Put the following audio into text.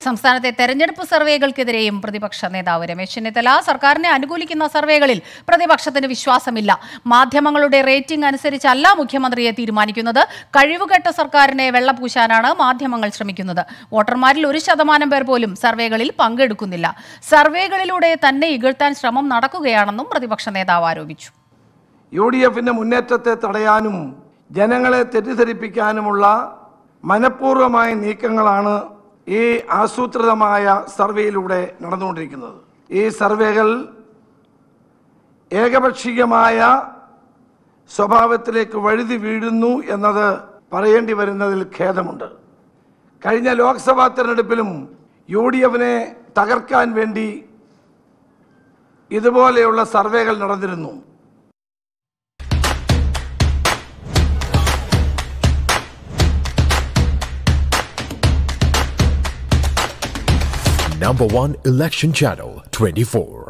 സംസ്ഥാനത്തെ തെരഞ്ഞെടുപ്പ് സർവേകൾക്കെതിരെയും പ്രതിപക്ഷ നേതാവ് രമേശ് ചെന്നിത്തല സർക്കാരിനെ അനുകൂലിക്കുന്ന സർവേകളിൽ പ്രതിപക്ഷത്തിന് വിശ്വാസമില്ല. മാധ്യമങ്ങളുടെ റേറ്റിംഗ് അനുസരിച്ചല്ല മുഖ്യമന്ത്രിയെ തീരുമാനിക്കുന്നത്. കഴിവുകെട്ട സർക്കാരിനെ വെള്ളപൂശാനാണ് മാധ്യമങ്ങൾ ശ്രമിക്കുന്നത്. വോട്ടർമാരിൽ 1% പേർ പോലും സർവേകളിൽ പങ്കെടുക്കുന്നില്ല. സർവേകളിലൂടെ തന്നെ ഇകഴ്ത്താൻ ശ്രമം നടക്കുകയാണെന്നും പ്രതിപക്ഷ നേതാവ് ആരോപിച്ചു. യുഡിഎഫിന്റെ മുന്നേറ്റത്തെ തടയാനും ജനങ്ങളെ തെറ്റിദ്ധരിപ്പിക്കാനുമുള്ള മനഃപൂർവമായ നീക്കങ്ങളാണ് ഈ ആസൂത്രിതമായ സർവേയിലൂടെ നടന്നുകൊണ്ടിരിക്കുന്നത്. ഈ സർവേകൾ ഏകപക്ഷീയമായ സ്വഭാവത്തിലേക്ക് വഴുതി വീഴുന്നു എന്നത് പറയേണ്ടി വരുന്നതിൽ ഖേദമുണ്ട്. കഴിഞ്ഞ ലോക്സഭാ തെരഞ്ഞെടുപ്പിലും യുഡിഎഫിനെ തകർക്കാൻ വേണ്ടി ഇതുപോലെയുള്ള സർവേകൾ നടന്നിരുന്നു. Number 1 Election Channel 24.